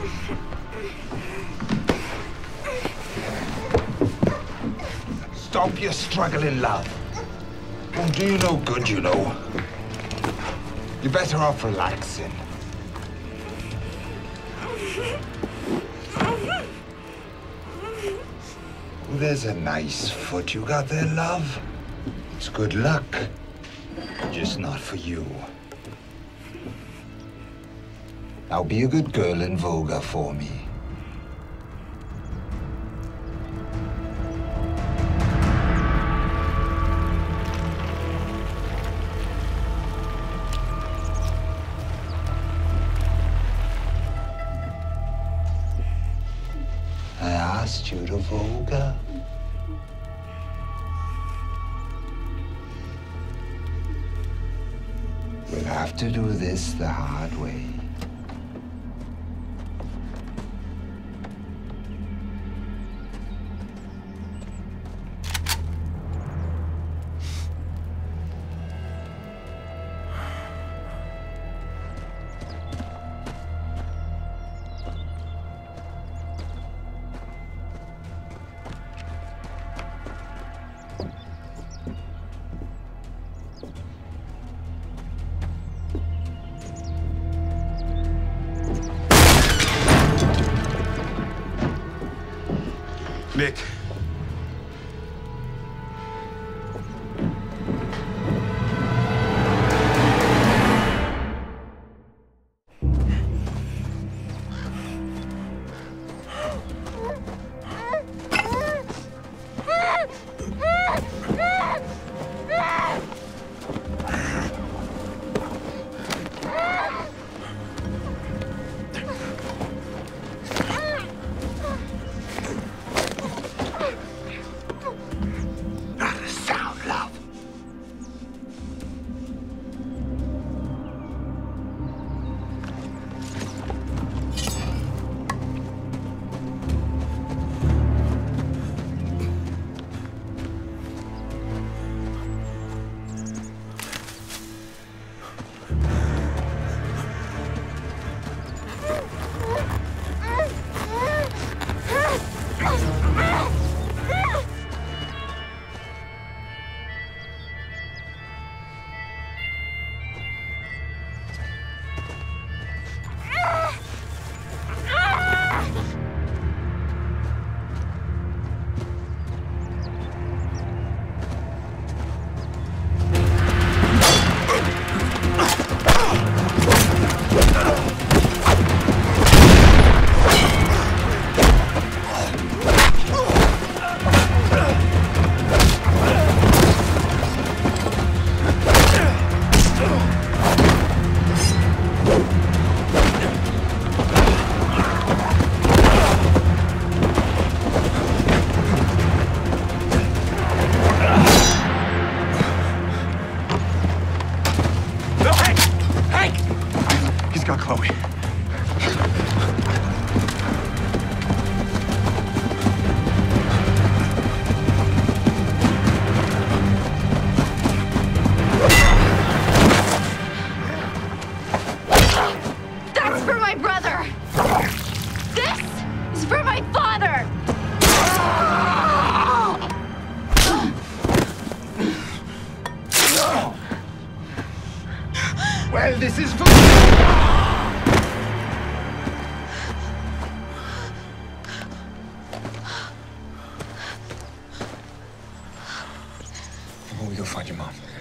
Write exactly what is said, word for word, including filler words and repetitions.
Stop your struggling, love. Won't do you no good, you know. You're better off relaxing. Oh, there's a nice foot you got there, love. It's good luck. Just not for you. Now be a good girl and voga for me. I asked you to voga. We'll have to do this the hard way. Nick. Well, this is for... Oh, you'll find your mom.